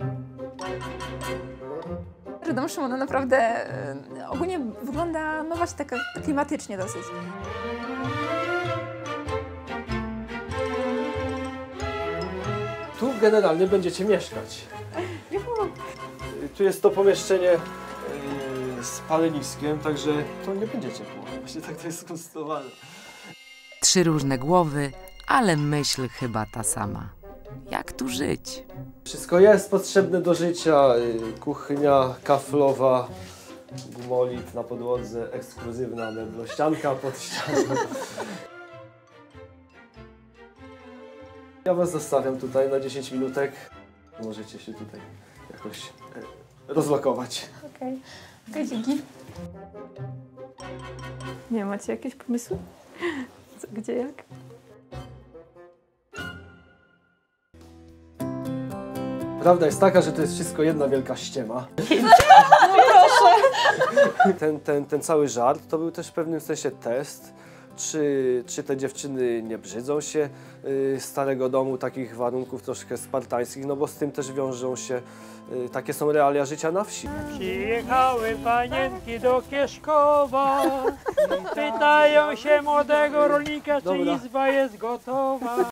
Że dom Szymona naprawdę ogólnie wygląda, no właśnie tak klimatycznie dosyć. Tu generalnie będziecie mieszkać. Juhu. Tu jest to pomieszczenie z paleniskiem, także to nie będzie ciepło. Właśnie tak to jest skonstruowane. 3 różne głowy, ale myśl chyba ta sama. Jak tu żyć? Wszystko jest potrzebne do życia. Kuchnia kaflowa, gumolit na podłodze, ekskluzywna meblościanka pod ścianą. Ja was zostawiam tutaj na 10 minutek. Możecie się tutaj jakoś rozlokować. Okej, dzięki. Nie, macie jakieś pomysły? Co, gdzie, jak? Prawda jest taka, że to jest wszystko jedna wielka ściema. No proszę! Ten cały żart to był też w pewnym sensie test, czy te dziewczyny nie brzydzą się starego domu, takich warunków troszkę spartańskich, no bo z tym też wiążą się, takie są realia życia na wsi. Przyjechały panienki do Kieszkowa, pytają się młodego rolnika, czy Dobra. izba jest gotowa.